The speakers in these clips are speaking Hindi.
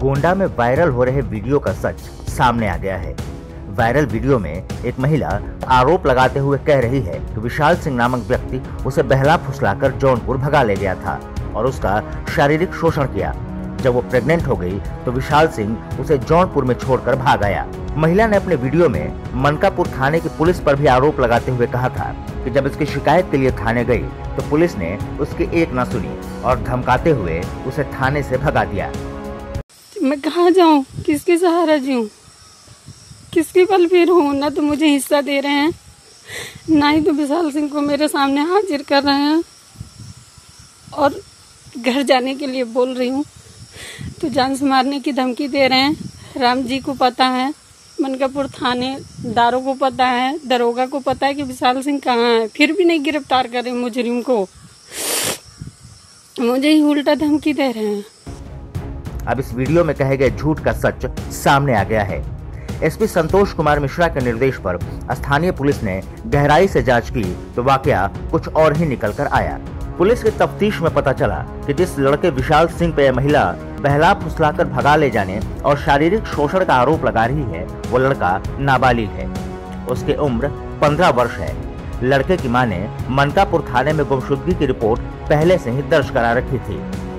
गोंडा में वायरल हो रहे वीडियो का सच सामने आ गया है। वायरल वीडियो में एक महिला आरोप लगाते हुए कह रही है कि विशाल सिंह नामक व्यक्ति उसे बहला फुसलाकर जौनपुर भगा ले गया था और उसका शारीरिक शोषण किया। जब वो प्रेग्नेंट हो गई तो विशाल सिंह उसे जौनपुर में छोड़कर भाग आया। महिला ने अपने वीडियो में मनकापुर थाने की पुलिस पर भी आरोप लगाते हुए कहा था कि जब इसकी शिकायत के लिए थाने गई तो पुलिस ने उसकी एक न सुनी और धमकाते हुए उसे थाने से भगा दिया। मैं कहाँ जाऊँ, किसके सहारा जीऊँ, किसकी पल पीर हूँ। ना तो मुझे हिस्सा दे रहे हैं, ना ही तो विशाल सिंह को मेरे सामने हाजिर कर रहे हैं। और घर जाने के लिए बोल रही हूँ तो जान से मारने की धमकी दे रहे हैं। राम जी को पता है, मनकापुर थानेदारों को पता है, दरोगा को पता है कि विशाल सिंह कहाँ है, फिर भी नहीं गिरफ्तार कर रहे मुजरिम को। मुझे ही उल्टा धमकी दे रहे हैं। अब इस वीडियो में कहे गए झूठ का सच सामने आ गया है। एसपी संतोष कुमार मिश्रा के निर्देश पर स्थानीय पुलिस ने गहराई से जांच की तो वाकया कुछ और ही निकल कर आया। पुलिस की तफ्तीश में पता चला कि जिस लड़के विशाल सिंह पे महिला बहला फुसलाकर भगा ले जाने और शारीरिक शोषण का आरोप लगा रही है, वो लड़का नाबालिग है। उसकी उम्र 15 वर्ष है। लड़के की मां ने मनकापुर थाने में गुमशुदगी की रिपोर्ट पहले से ही दर्ज करा रखी थी।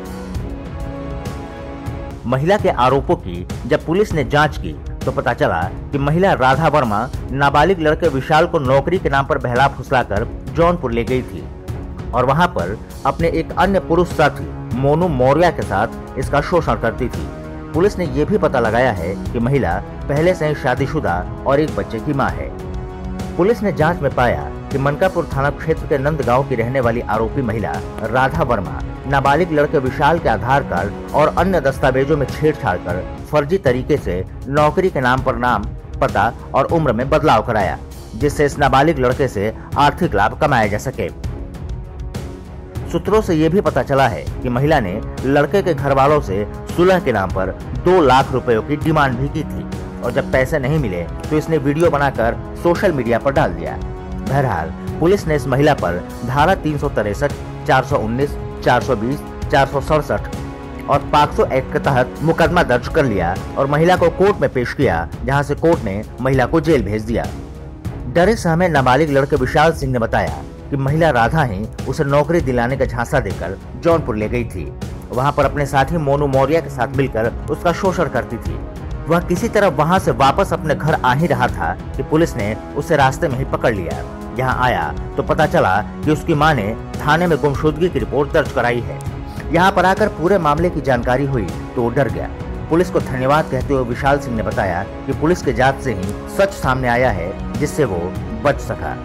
महिला के आरोपों की जब पुलिस ने जांच की तो पता चला कि महिला राधा वर्मा नाबालिग लड़के विशाल को नौकरी के नाम पर बहला फुसलाकर जौनपुर ले गई थी और वहां पर अपने एक अन्य पुरुष साथी मोनू मौर्य के साथ इसका शोषण करती थी। पुलिस ने यह भी पता लगाया है कि महिला पहले से ही शादीशुदा और एक बच्चे की मां है। पुलिस ने जांच में पाया कि मनकापुर थाना क्षेत्र के नंद गांव की रहने वाली आरोपी महिला राधा वर्मा नाबालिग लड़के विशाल के आधार कार्ड और अन्य दस्तावेजों में छेड़छाड़ कर फर्जी तरीके से नौकरी के नाम पर नाम, पता और उम्र में बदलाव कराया, जिससे इस नाबालिग लड़के से आर्थिक लाभ कमाया जा सके। सूत्रों से यह भी पता चला है कि महिला ने लड़के के घर वालों से सुलह के नाम पर 2 लाख रुपयों की डिमांड भी की थी और जब पैसे नहीं मिले तो इसने वीडियो बनाकर सोशल मीडिया पर डाल दिया। बहरहाल पुलिस ने इस महिला पर धारा 363, 419, 420, 467 और पॉक्सो एक्ट के तहत मुकदमा दर्ज कर लिया और महिला को कोर्ट में पेश किया, जहां से कोर्ट ने महिला को जेल भेज दिया। डरे सहमे नाबालिग लड़के विशाल सिंह ने बताया कि महिला राधा ही उसे नौकरी दिलाने का झांसा देकर जौनपुर ले गई थी। वहां पर अपने साथी मोनू मौर्य के साथ मिलकर उसका शोषण करती थी। वह किसी तरह वहां से वापस अपने घर आ ही रहा था कि पुलिस ने उसे रास्ते में ही पकड़ लिया। यहाँ आया तो पता चला कि उसकी मां ने थाने में गुमशुदगी की रिपोर्ट दर्ज कराई है। यहाँ पर आकर पूरे मामले की जानकारी हुई तो वो डर गया। पुलिस को धन्यवाद कहते हुए विशाल सिंह ने बताया कि पुलिस के जांच से ही सच सामने आया है, जिससे वो बच सका।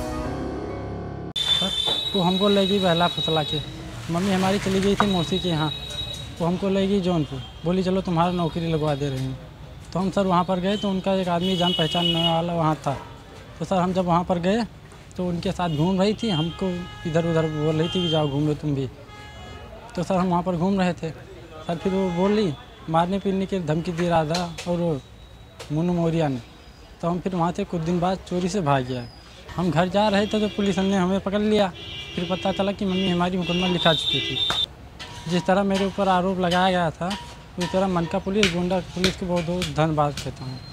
तो हमको ले गई बहला फुसला के। मम्मी हमारी चली गई थी मौसी के यहाँ, तो हमको ले गई जौनपुर। बोली चलो तुम्हारा नौकरी लगवा दे रही हूँ। तो हम सर वहाँ पर गए तो उनका एक आदमी जान पहचानने वाला वहाँ था। तो सर हम जब वहाँ पर गए तो उनके साथ घूम रही थी, हमको इधर उधर बोल रही थी कि जाओ घूम लो तुम भी। तो सर हम वहाँ पर घूम रहे थे। सर फिर वो बोली मारने पीटने की धमकी दी राधा और मोनू मौर्य ने। तो हम फिर वहाँ से कुछ दिन बाद चोरी से भाग गया। हम घर जा रहे थे तो पुलिस ने हमें पकड़ लिया। फिर पता चला कि मम्मी हमारी मुकदमा लिखा चुकी थी। जिस तरह मेरे ऊपर आरोप लगाया गया था उस तरह मनका पुलिस, गोंडा पुलिस को बहुत बहुत धन्यवाद कहता हूँ।